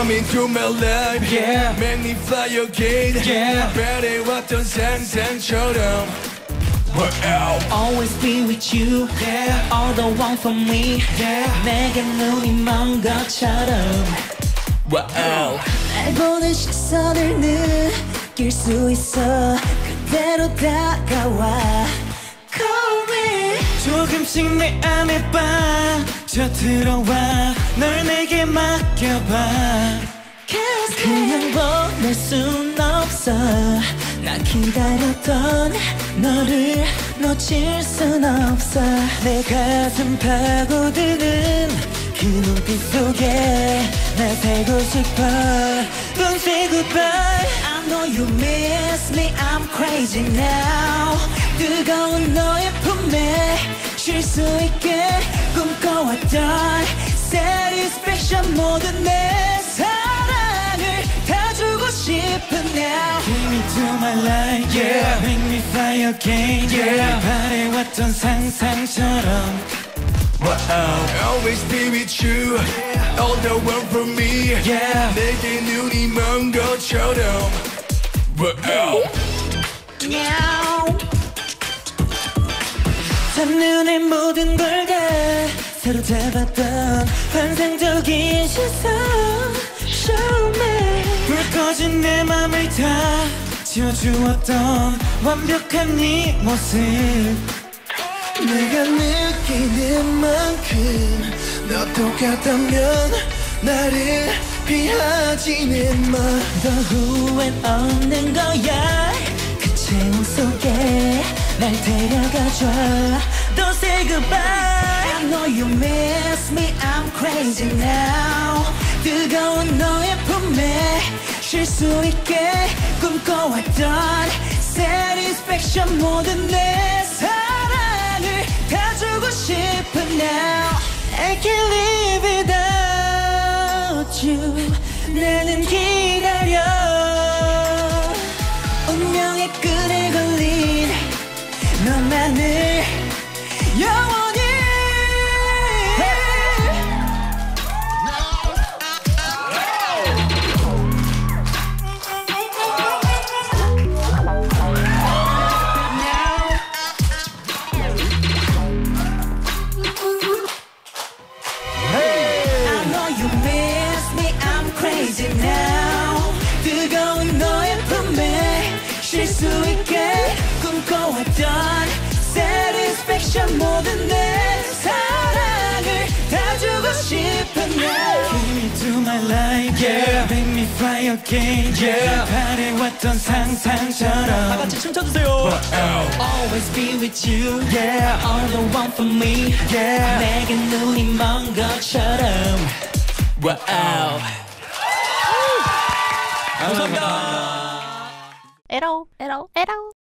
Come into my life, Yeah. Make me fly again, Yeah. 바래왔던 상상처럼. Wow. Always be with you, Yeah. all the one for me. Yeah. 내게 눈이 먼 것처럼. Wow. 날 보는 시선을 느낄 수 있어. 그대로 다가와. Call me. 조금씩 내 안에 빠져들어와. 널 내게 맡겨봐. 그냥 보낼 순 없어. 나 기다렸던 너를 놓칠 순 없어. 내 가슴 파고드는 그 눈빛 속에 날 살고 싶어. Don't say goodbye. I know you miss me, I'm crazy now. 뜨거운 너의 품에 쉴 수 있게 꿈꿔왔던 satisfaction 모든 내 사랑을 다 주고 싶은 now. Bring me to my life, yeah. Make me fly again, yeah. 바래왔던 상상처럼. Wow. Always be with you, all the one for me. Yeah. 내게 눈이 먼 것처럼. Wow. 첫눈에 모든 걸 다 사로잡았던 환상적인 시선. Show me. 불 꺼진 내 맘을 다 지워주었던 완벽한 네 모습. 내가 느끼는 만큼 너 똑같다면 나를 피하지는 마. 더 후회는 없는 거야. 그 체온 속에 날 데려가줘. Don't say goodbye. I know you miss me, I'm crazy now. 뜨거운 너의 품에 쉴 수 있게 꿈꿔왔던 satisfaction 모든 내 사랑을 다 주고 싶은 now. I can't live without you. 나는 기다려. 운명의 끈에 걸린 너만을 영원히. I know you miss me, I'm crazy now. 뜨거운 너의 품에 쉴 수 있게 꿈꿔왔던 satisfaction 모든 내 사랑을 다 주고 싶은 now. Bring me to my life, yeah. Make me fly again, yeah. 바래왔던 상상처럼. 다 같이 춤춰주세요. Always be with you, Yeah. all the one for me. Yeah. 내게 눈이 먼 것처럼. Wow. 감사합니다. 에러 에러 에러